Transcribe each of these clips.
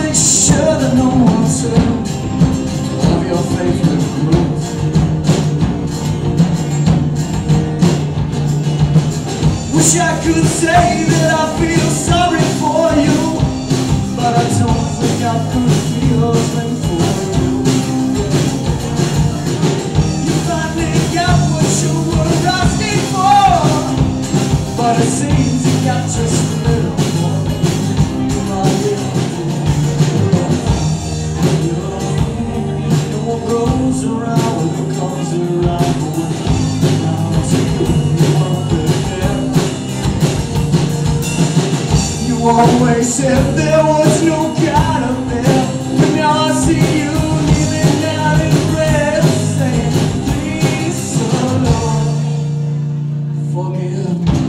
make sure that no one's heard of your favorite group. Wish I could say that I feel sorry for you, but I don't think I could feel a thing for you. You finally got what you were asking for, but it seems you got just a little more. And what goes around, what comes around, you always said there was no God up there, but now I see you living out in red, saying, please, oh Lord, forgive me.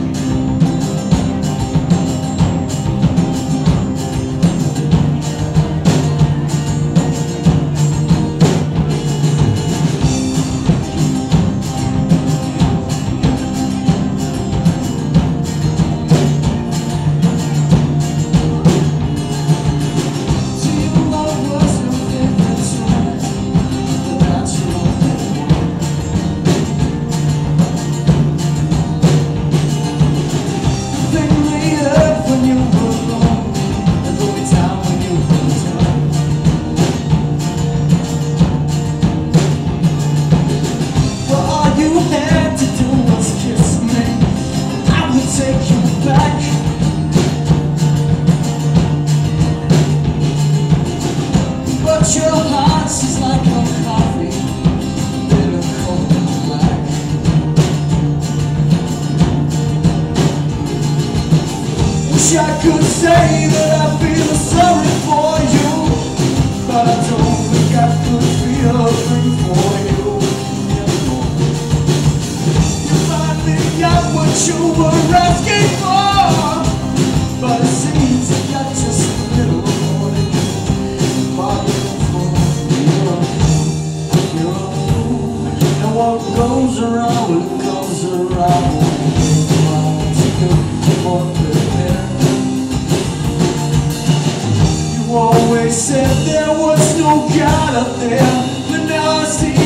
Take you back. But your heart is like a coffee, bitter, cold and black. Wish I could say that I feel sorry for you, but I don't think I could feel a thing for you. You finally got what you were asking for, but it seems you got just a little more than you bargained for. You're a fool, and what goes around, what comes around, you're more prepared. You always said there was no God up there, but now I see